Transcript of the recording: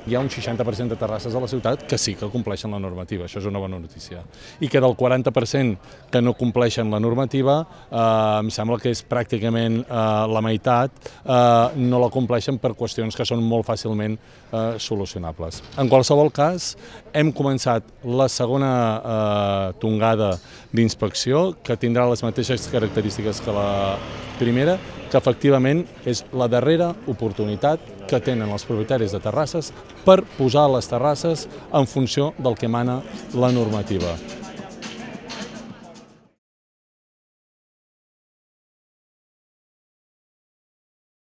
hi ha un 60% de terrasses a la ciutat que sí que compleixen la normativa, això és una bona notícia. I que del 40% que no compleixen la normativa, em sembla que és pràcticament la meitat, no la compleixen per qüestions que són molt fàcilment solucionables. En qualsevol cas, hem començat la segona tongada d'inspecció, que tindrà les mateixes característiques que la primera, que efectivament és la darrera oportunitat que tenen els propietaris de terrasses per posar les terrasses en funció del que mana la normativa.